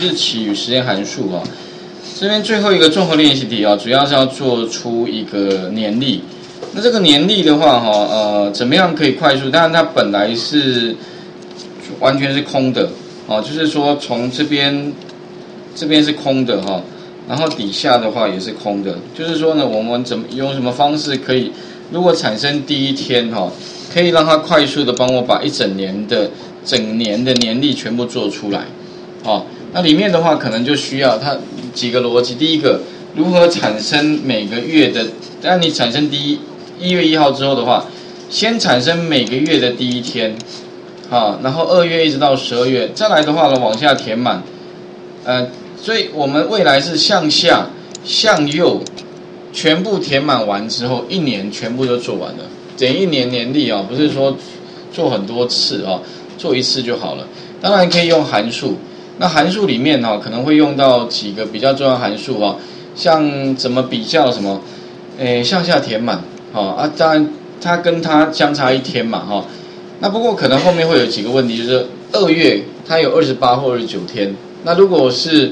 日期与时间函数啊。这边最后一个综合练习题啊，主要是要做出一个年历。那这个年历的话怎么样可以快速？当然它本来是完全是空的哦，就是说从这边是空的哈，然后底下的话也是空的。就是说呢，我们用什么方式可以，如果产生第一天哈，可以让它快速的帮我把整年的年历全部做出来，哦。那里面的话可能就需要它几个逻辑。第一个，如何产生每个月的？当你产生1月1号之后的话，先产生每个月的第一天，啊，然后2月一直到12月，再来的话呢往下填满，所以我们未来是向下向右全部填满完之后，1年全部都做完了，等于1年年历啊，不是说做很多次啊，做一次就好了。当然可以用函数。那函数里面可能会用到几个比较重要的函数像怎么比较什么，向下填满当然它跟它相差1天嘛那不过可能后面会有几个问题，就是2月它有28或29天，那如果是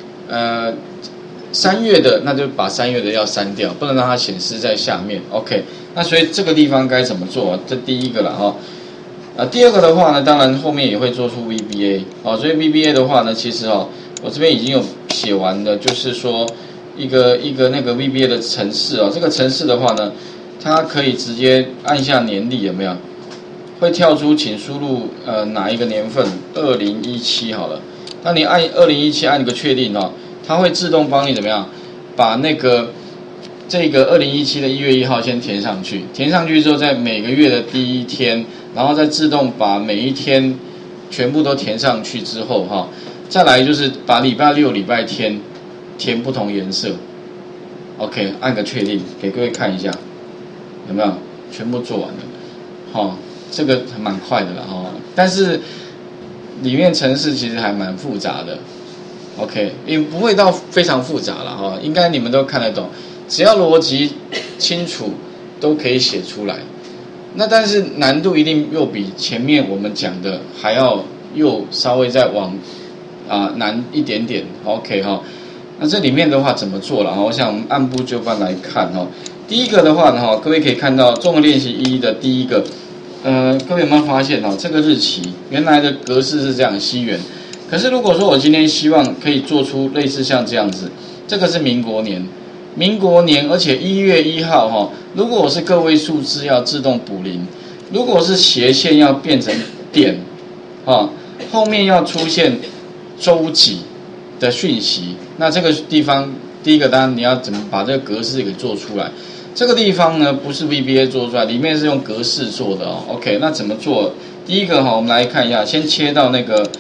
3月的，那就把3月的要删掉，不能让它显示在下面。OK， 那所以这个地方该怎么做这第一个了第二个的话呢，当然后面也会做出 VBA 所以 VBA 的话呢，其实我这边已经有写完了，就是说一个那个 VBA 的程式这个程式的话呢，它可以直接按下年历，有没有？会跳出请输入哪一个年份，2017好了。那你按2017按一个确定它会自动帮你怎么样把这个2017的1月1号先填上去，填上去之后，在每个月的第一天，然后再自动把每一天全部都填上去之后再来就是把礼拜6、礼拜天填不同颜色。OK， 按个确定，给各位看一下，有没有全部做完了？这个蛮快的了但是里面程式其实还蛮复杂的。OK， 也不会到非常复杂了应该你们都看得懂。只要逻辑清楚，都可以写出来。那但是难度一定又比前面我们讲的还要又稍微再往难一点点。OK 那这里面的话怎么做了我想我们按部就班来看第一个的话呢各位可以看到综合练习1的第一个，各位有没有发现这个日期原来的格式是这样西元，可是如果说我今天希望可以做出类似像这样子，这个是民国年，而且1月1号如果我是个位数字要自动补0，如果是斜线要变成点后面要出现周几的讯息，那这个地方第一个当然你要怎么把这个格式给做出来，这个地方呢不是 VBA 做出来，里面是用格式做的OK， 那怎么做？第一个我们来看一下，先切到那个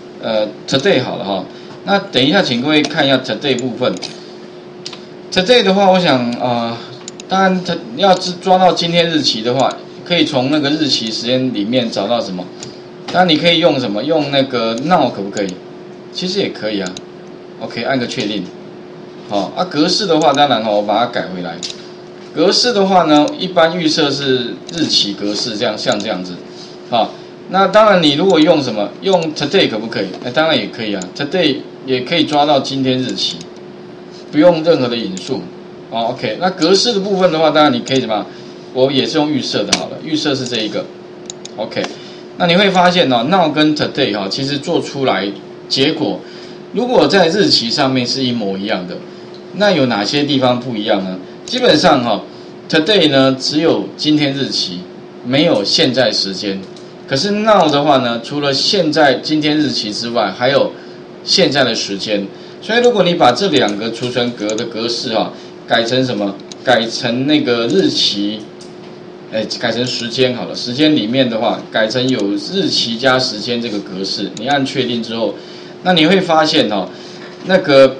today 好了那等一下请各位看一下 today 部分。today 的话，我想当然要抓到今天日期的话，可以从那个日期时间里面找到什么？当然你可以用什么？用那个 now 可不可以？其实也可以OK， 按个确定。格式的话，当然我把它改回来。格式的话呢，一般预设是日期格式，像这样子。那当然你如果用什么？用 today 可不可以？当然也可以today 也可以抓到今天日期。不用任何的引数OK， 那格式的部分的话，当然你可以什么？我也是用预设的好了，预设是这一个 OK。那你会发现now 跟 today 其实做出来结果，如果在日期上面是一模一样的，那有哪些地方不一样呢？基本上today 呢只有今天日期，没有现在时间。可是 now 的话呢，除了现在今天日期之外，还有现在的时间。所以如果你把这2个储存格的格式改成什么？改成那个日期，改成时间好了。时间里面的话，改成有日期加时间这个格式。你按确定之后，那你会发现那个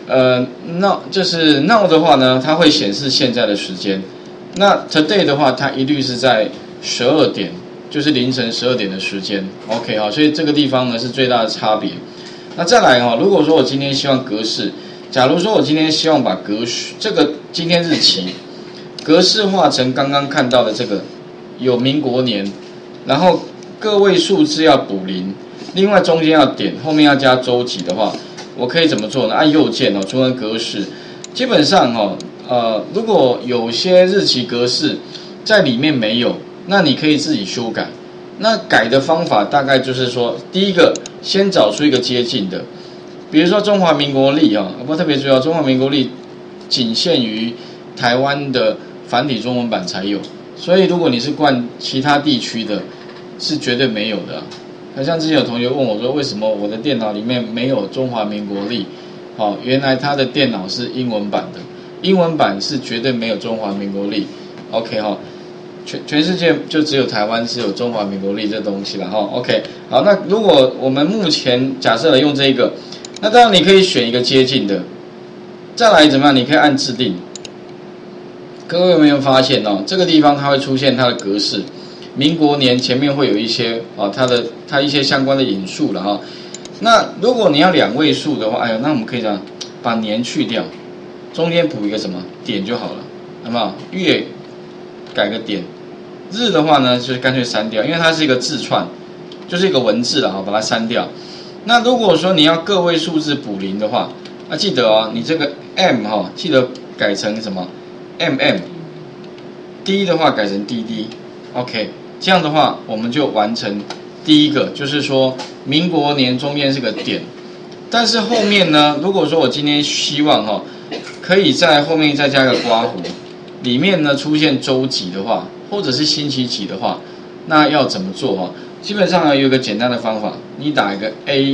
now 就是 now 的话呢，它会显示现在的时间。那 today 的话，它一律是在12点，就是凌晨12点的时间。OK 所以这个地方呢是最大的差别。那再来如果说我今天希望格式，假如说我今天希望把这个今天日期格式化成刚刚看到的这个有民国年，然后个位数字要补0，另外中间要点，后面要加周几的话， 我可以怎么做呢？按右键储存格式，基本上如果有些日期格式在里面没有，那你可以自己修改。那改的方法大概就是说，第一个先找出一个接近的，比如说中华民国历不过特别注意中华民国历仅限于台湾的繁体中文版才有，所以如果你是灌其他地区的，是绝对没有的。像之前有同学问我说，为什么我的电脑里面没有中华民国历？原来他的电脑是英文版的，英文版是绝对没有中华民国历。OK 全世界就只有台湾是有中华民国历这东西了OK， 好，那如果我们目前假设了用这个，那当然你可以选一个接近的，再来怎么样？你可以按制定。各位有没有发现这个地方它会出现它的格式，民国年前面会有一些它一些相关的引述了那如果你要2位数的话，那我们可以这样把年去掉，中间补一个什么点就好了，有没有？月改个点。日的话呢，就是干脆删掉，因为它是一个字串，就是一个文字了把它删掉。那如果说你要个位数字补0的话，那记得你这个 M 记得改成什么 MM，D 的话改成 DD，OK， 这样的话我们就完成第一个，就是说民国年中间是个点，但是后面呢，如果说我今天希望可以在后面再加个刮弧，里面呢出现周几的话，或者是星期几的话，那要怎么做基本上有一个简单的方法，你打一个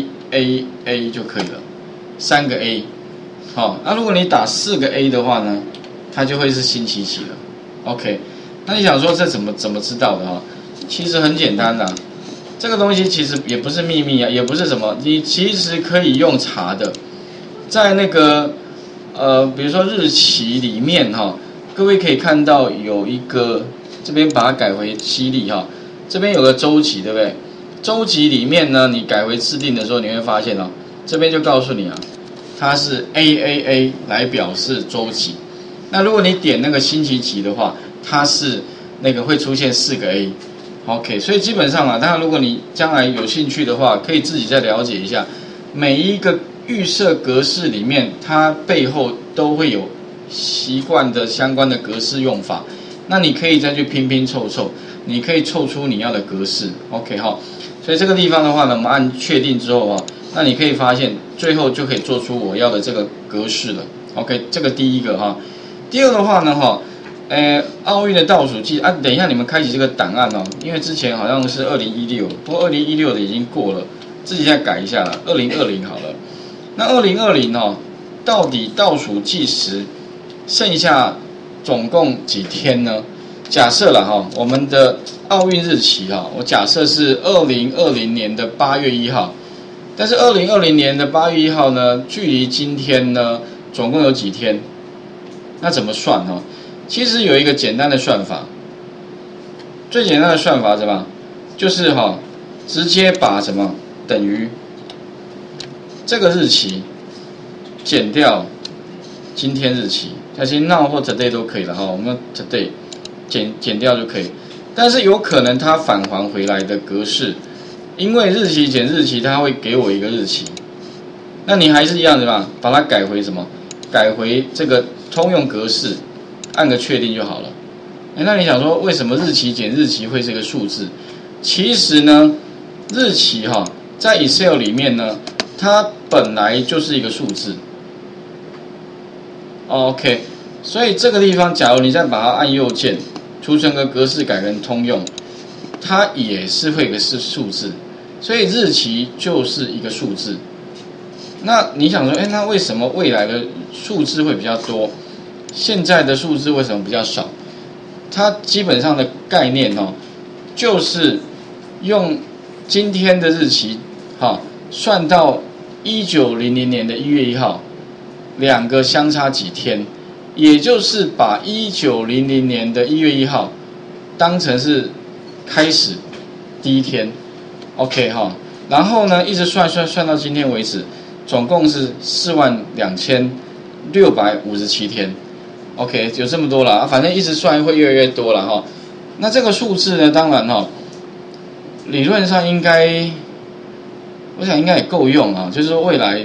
A 就可以了，3个 A。那如果你打4个 A 的话呢，它就会是星期几了。OK， 那你想说这怎么知道的其实很简单这个东西其实也不是秘密也不是什么，你其实可以用查的，在那个比如说日期里面各位可以看到有一个，这边把它改回西历这边有个周期，对不对？周期里面呢，你改回制定的时候，你会发现这边就告诉你它是 AAA 来表示周期。那如果你点那个星期几的话，它是那个会出现4个 A。OK， 所以基本上当然如果你将来有兴趣的话，可以自己再了解一下，每一个预设格式里面，它背后都会有习惯的相关的格式用法。那你可以再去拼拼凑凑，你可以凑出你要的格式 ，OK 所以这个地方的话呢，我们按确定之后那你可以发现最后就可以做出我要的这个格式了 ，OK， 这个第一个第二的话呢奥运的倒数计等一下你们开启这个档案因为之前好像是2016，不过2016的已经过了，自己再改一下了，2020好了。那2020到底倒数计时剩下总共几天呢？假设了我们的奥运日期我假设是2020年的8月1号，但是2020年的8月1号呢，距离今天呢总共有几天？那怎么算其实有一个简单的算法，最简单的算法是什么？就是直接把什么等于这个日期减掉今天日期，但是 now 或 today 都可以了我们 today 减掉就可以。但是有可能它返还回来的格式，因为日期减日期，它会给我一个日期，那你还是一样的吧，把它改回什么？改回这个通用格式，按个确定就好了。那你想说为什么日期减日期会是个数字？其实呢，日期在 Excel 里面呢，它本来就是一个数字。OK， 所以这个地方，假如你再把它按右键，储存个格式改成通用，它也是会有个数字，所以日期就是一个数字。那你想说，那为什么未来的数字会比较多，现在的数字为什么比较少？它基本上的概念就是用今天的日期算到1900年的1月1号，2个相差几天，也就是把1900年的1月1号当成是开始第一天 ，OK 然后呢一直算到今天为止，总共是42657天。OK， 有这么多了，反正一直算会越来越多了那这个数字呢，当然理论上应该，我想应该也够用就是说未来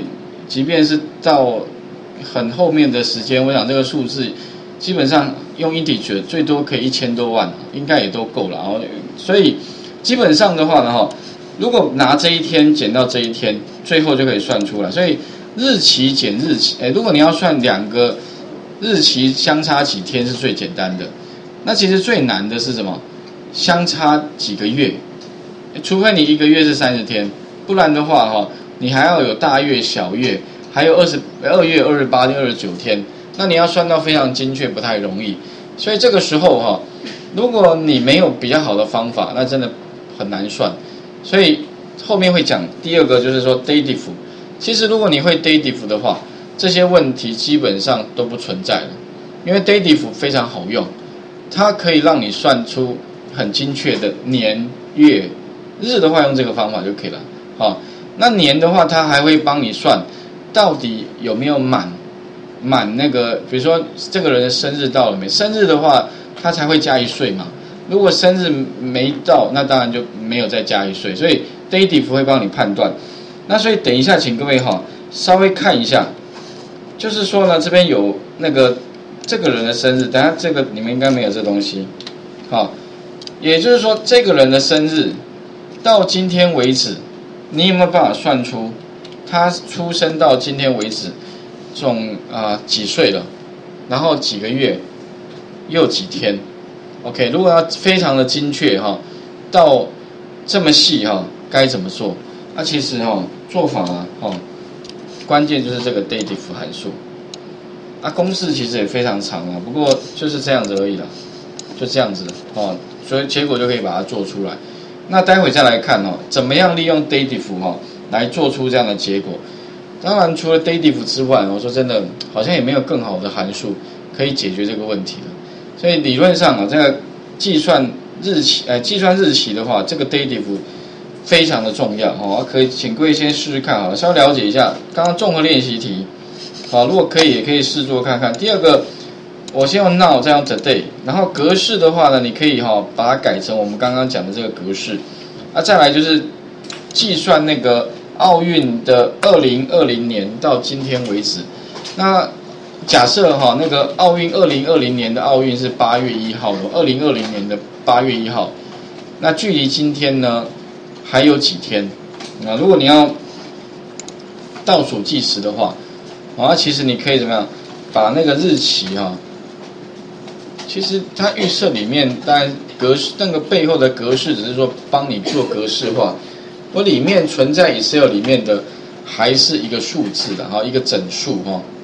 即便是到很后面的时间，我想这个数字基本上用 integer 最多可以1000多万，应该也都够了。所以基本上的话呢，如果拿这一天减到这一天，最后就可以算出来。所以日期减日期，如果你要算2个日期相差几天是最简单的。那其实最难的是什么？相差几个月，除非你1个月是30天，不然的话你还要有大月、小月，还有2月、28天、29天，那你要算到非常精确，不太容易。所以这个时候如果你没有比较好的方法，那真的很难算。所以后面会讲第二个，就是说 dative。其实如果你会 dative 的话，这些问题基本上都不存在了，因为 dative 非常好用，它可以让你算出很精确的年、月、日的话，用这个方法就可以了。那年的话，它还会帮你算到底有没有满那个，比如说这个人的生日到了没？生日的话，它才会加1岁嘛。如果生日没到，那当然就没有再加1岁。所以 dative 会帮你判断。那所以等一下，请各位稍微看一下，就是说呢，这边有那个这个人的生日，等下这个你们应该没有这东西，也就是说这个人的生日到今天为止，你有没有办法算出他出生到今天为止总几岁了，然后几个月又几天 ？OK， 如果要非常的精确到这么细该怎么做？那其实做法关键就是这个 dative 函数。公式其实也非常长不过就是这样子而已啦，就这样子所以结果就可以把它做出来。那待会再来看怎么样利用 dative 来做出这样的结果。当然除了 dative 之外，我说真的好像也没有更好的函数可以解决这个问题了。所以理论上这个计算日期的话，这个 dative 非常的重要可以请各位先试试看稍微了解一下刚刚综合练习题。如果可以也可以试做看看。第二个，我先用 now 再用 today， 然后格式的话呢，你可以把它改成我们刚刚讲的这个格式。再来就是计算那个奥运的2020年到今天为止。那假设那个奥运2020年的奥运是8月1号，2020年的8月1号，那距离今天呢还有几天？那如果你要倒数计时的话，其实你可以怎么样把那个日期其实它预设里面当然格式那个背后的格式只是说帮你做格式化，我里面存在 Excel 里面的还是一个数字的一个整数